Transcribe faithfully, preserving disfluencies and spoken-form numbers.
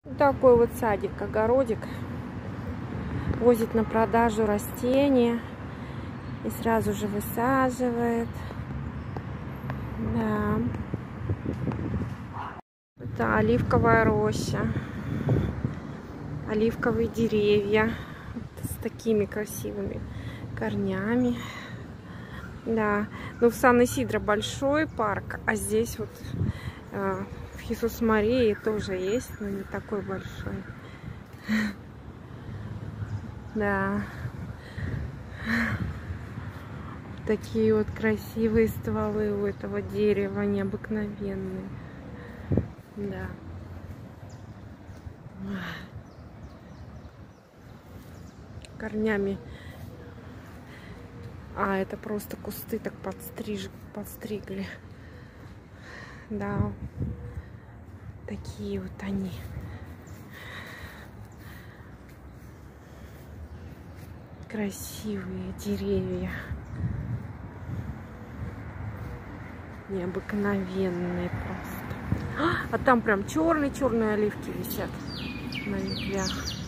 Такой вот садик, огородик. Возит на продажу растения и сразу же высаживает. Да. Это оливковая роща. Оливковые деревья с такими красивыми корнями. Да. Ну, в Сан-Исидро большой парк, а здесь вот э, в Хесус-Марии тоже есть, но не такой большой. Да. Такие вот красивые стволы у этого дерева, необыкновенные. Да. Корнями. А, это просто кусты так подстриж... подстригли. Да. Такие вот они. Красивые деревья. Необыкновенные просто. А там прям черные-черные оливки висят на ветвях.